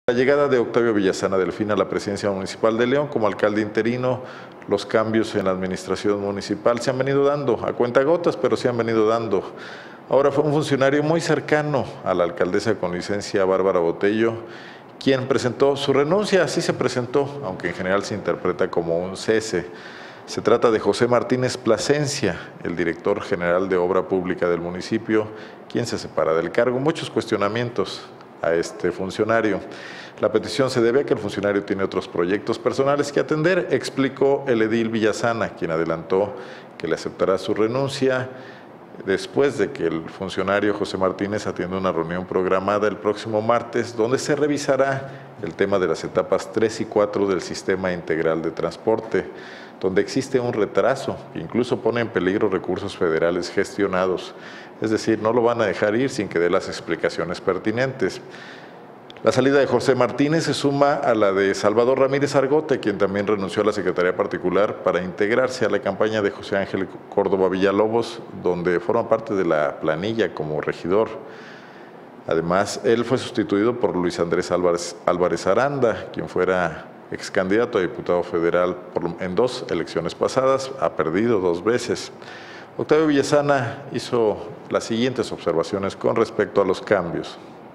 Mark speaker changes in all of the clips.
Speaker 1: La llegada de Octavio Villazana Delfín a la presidencia municipal de León como alcalde interino, los cambios en la administración municipal se han venido dando a cuentagotas, pero se han venido dando. Ahora fue un funcionario muy cercano a la alcaldesa con licencia Bárbara Botello, quien presentó su renuncia. Así se presentó, aunque en general se interpreta como un cese. Se trata de José Martínez Plasencia, el director general de Obra Pública del municipio, quien se separa del cargo. Muchos cuestionamientos a este funcionario. La petición se debe a que el funcionario tiene otros proyectos personales que atender, explicó el edil Villazana, quien adelantó que le aceptará su renuncia después de que el funcionario José Martínez atienda una reunión programada el próximo martes, donde se revisará el tema de las etapas 3 y 4 del Sistema Integral de Transporte, donde existe un retraso que incluso pone en peligro recursos federales gestionados. Es decir, no lo van a dejar ir sin que dé las explicaciones pertinentes. La salida de José Martínez se suma a la de Salvador Ramírez Argote, quien también renunció a la Secretaría Particular para integrarse a la campaña de José Ángel Córdoba Villalobos, donde forma parte de la planilla como regidor. Además, él fue sustituido por Luis Andrés Álvarez Aranda, quien fuera ex candidato a diputado federal en 2 elecciones pasadas, ha perdido 2 veces. Octavio Villazana hizo las siguientes observaciones con respecto a los cambios.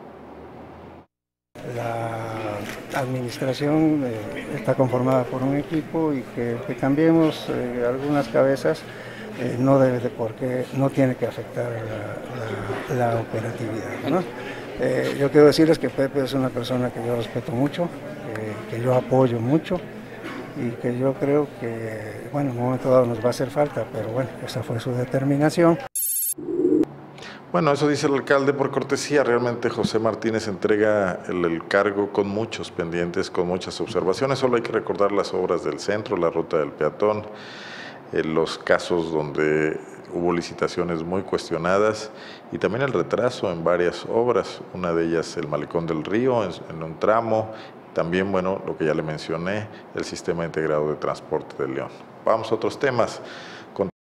Speaker 2: La administración está conformada por un equipo y que cambiemos algunas cabezas no debe de porque no tiene que afectar la operatividad, ¿no? Yo quiero decirles que Pepe es una persona que yo respeto mucho, que yo apoyo mucho y que yo creo que, bueno, en un momento dado nos va a hacer falta, pero bueno, esa fue su determinación.
Speaker 1: Bueno, eso dice el alcalde por cortesía. Realmente José Martínez entrega el cargo con muchos pendientes, con muchas observaciones. Solo hay que recordar las obras del centro, la ruta del peatón, los casos donde hubo licitaciones muy cuestionadas y también el retraso en varias obras. Una de ellas el Malecón del Río en un tramo. También, bueno, lo que ya le mencioné, el Sistema Integrado de Transporte de León. Vamos a otros temas.